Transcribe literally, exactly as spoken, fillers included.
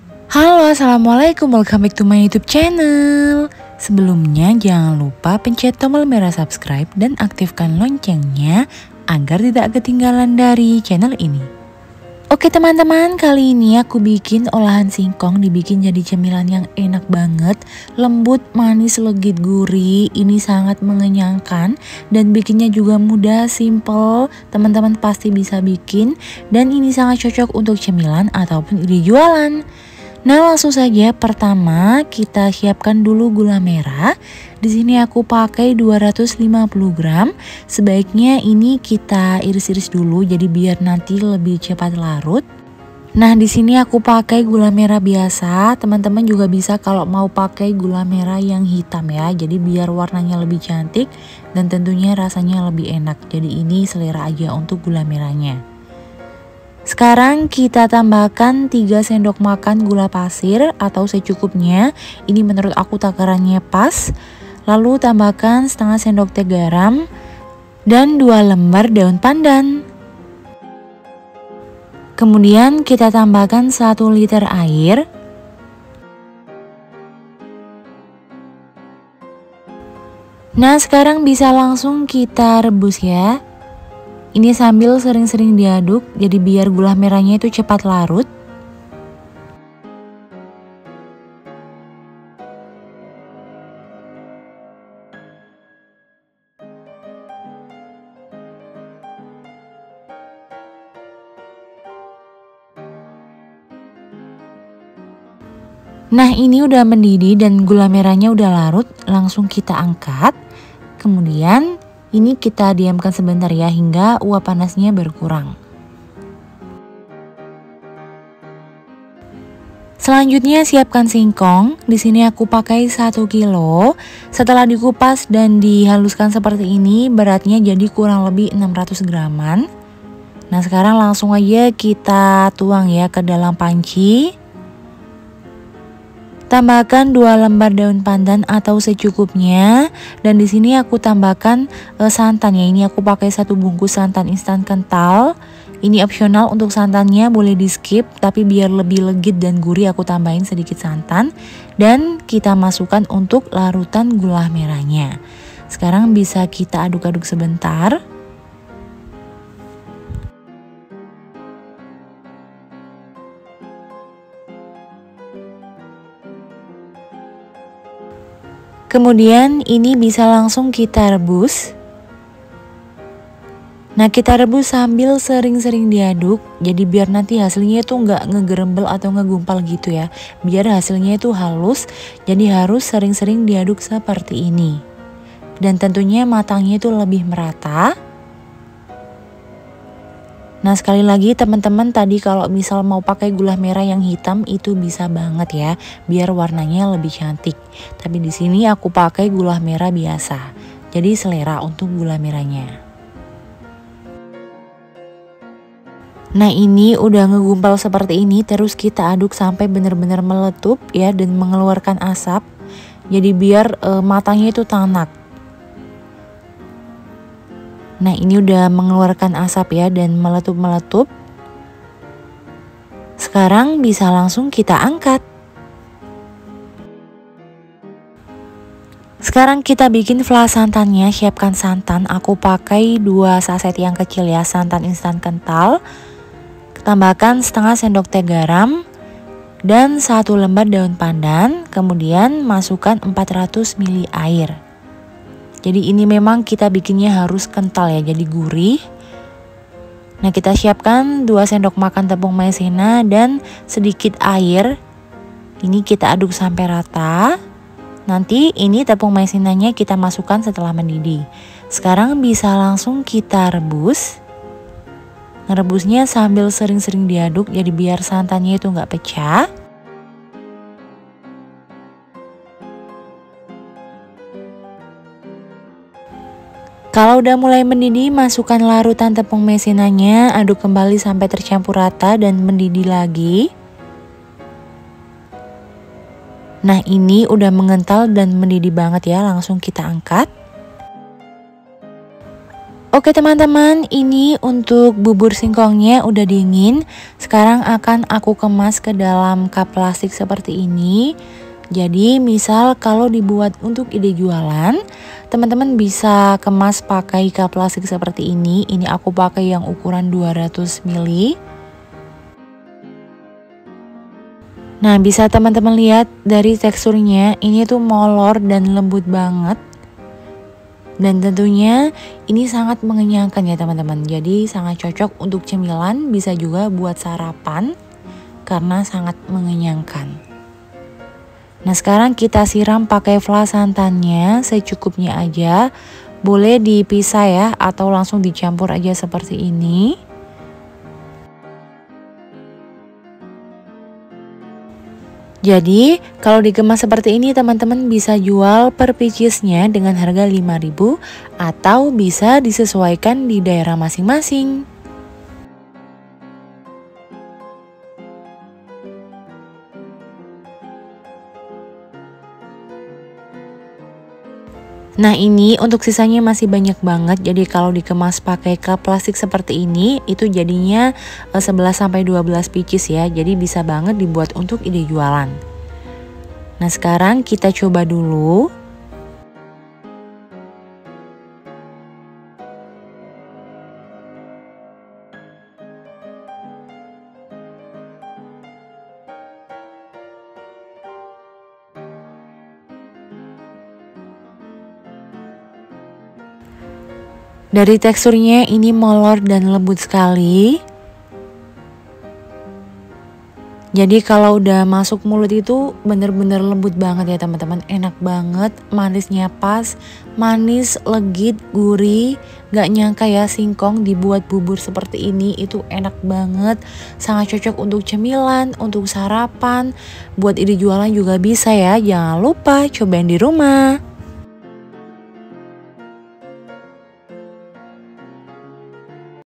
Halo, assalamualaikum, welcome back to my YouTube channel. Sebelumnya jangan lupa pencet tombol merah subscribe dan aktifkan loncengnya agar tidak ketinggalan dari channel ini. Oke teman-teman, kali ini aku bikin olahan singkong, dibikin jadi cemilan yang enak banget, lembut, manis, legit, gurih. Ini sangat mengenyangkan dan bikinnya juga mudah, simple. Teman-teman pasti bisa bikin dan ini sangat cocok untuk cemilan ataupun ide jualan. Nah, langsung saja pertama kita siapkan dulu gula merah. Di sini aku pakai dua ratus lima puluh gram. Sebaiknya ini kita iris-iris dulu jadi biar nanti lebih cepat larut. Nah, di sini aku pakai gula merah biasa. Teman-teman juga bisa kalau mau pakai gula merah yang hitam ya. Jadi biar warnanya lebih cantik dan tentunya rasanya lebih enak. Jadi ini selera aja untuk gula merahnya. Sekarang kita tambahkan tiga sendok makan gula pasir atau secukupnya. Ini menurut aku takarannya pas. Lalu tambahkan setengah sendok teh garam dan dua lembar daun pandan. Kemudian kita tambahkan satu liter air. Nah, sekarang bisa langsung kita rebus ya. Ini sambil sering-sering diaduk, jadi biar gula merahnya itu cepat larut. Nah, ini udah mendidih dan gula merahnya udah larut, langsung kita angkat. Kemudian ini kita diamkan sebentar ya hingga uap panasnya berkurang. Selanjutnya siapkan singkong. Di sini aku pakai satu kilo. Setelah dikupas dan dihaluskan seperti ini, beratnya jadi kurang lebih enam ratus graman. Nah, sekarang langsung aja kita tuang ya ke dalam panci. Tambahkan dua lembar daun pandan atau secukupnya, dan di sini aku tambahkan e, santan ya. Ini aku pakai satu bungkus santan instan kental. Ini opsional untuk santannya, boleh di skip, tapi biar lebih legit dan gurih aku tambahin sedikit santan. Dan kita masukkan untuk larutan gula merahnya. Sekarang bisa kita aduk-aduk sebentar. Kemudian ini bisa langsung kita rebus. Nah, kita rebus sambil sering-sering diaduk. Jadi biar nanti hasilnya itu nggak ngegerembel atau ngegumpal gitu ya. Biar hasilnya itu halus. Jadi harus sering-sering diaduk seperti ini. Dan tentunya matangnya itu lebih merata. Nah, sekali lagi teman-teman, tadi kalau misal mau pakai gula merah yang hitam itu bisa banget ya, biar warnanya lebih cantik. Tapi di sini aku pakai gula merah biasa. Jadi selera untuk gula merahnya. Nah, ini udah ngegumpal seperti ini, terus kita aduk sampai benar-benar meletup ya dan mengeluarkan asap. Jadi biar e, matangnya itu tanak. Nah, ini udah mengeluarkan asap ya dan meletup-meletup. Sekarang bisa langsung kita angkat. Sekarang kita bikin flas santannya. Siapkan santan, aku pakai dua saset yang kecil ya, santan instan kental. Tambahkan setengah sendok teh garam dan satu lembar daun pandan. Kemudian masukkan empat ratus mililiter air. Jadi ini memang kita bikinnya harus kental ya, jadi gurih. Nah, kita siapkan dua sendok makan tepung maizena dan sedikit air. Ini kita aduk sampai rata. Nanti ini tepung maizenanya kita masukkan setelah mendidih. Sekarang bisa langsung kita rebus. Ngerebusnya sambil sering-sering diaduk, jadi biar santannya itu nggak pecah. Kalau udah mulai mendidih, masukkan larutan tepung maizenanya, aduk kembali sampai tercampur rata dan mendidih lagi. Nah, ini udah mengental dan mendidih banget ya, langsung kita angkat. Oke teman-teman, ini untuk bubur singkongnya udah dingin. Sekarang akan aku kemas ke dalam cup plastik seperti ini. Jadi misal kalau dibuat untuk ide jualan, teman-teman bisa kemas pakai cup plastik seperti ini. Ini aku pakai yang ukuran dua ratus mililiter. Nah, bisa teman-teman lihat dari teksturnya, ini tuh molor dan lembut banget. Dan tentunya ini sangat mengenyangkan ya teman-teman. Jadi sangat cocok untuk cemilan, bisa juga buat sarapan karena sangat mengenyangkan. Nah, sekarang kita siram pakai flas santannya secukupnya aja. Boleh dipisah ya atau langsung dicampur aja seperti ini. Jadi kalau dikemas seperti ini teman-teman bisa jual per piecesnya dengan harga lima ribu atau bisa disesuaikan di daerah masing-masing. Nah, ini untuk sisanya masih banyak banget. Jadi kalau dikemas pakai cup plastik seperti ini itu jadinya sebelas sampai dua belas pieces ya. Jadi bisa banget dibuat untuk ide jualan. Nah, sekarang kita coba dulu. Dari teksturnya ini molor dan lembut sekali. Jadi kalau udah masuk mulut itu bener-bener lembut banget ya teman-teman. Enak banget, manisnya pas, manis, legit, gurih. Gak nyangka ya singkong dibuat bubur seperti ini, itu enak banget. Sangat cocok untuk cemilan, untuk sarapan, buat ide jualan juga bisa ya. Jangan lupa cobain di rumah.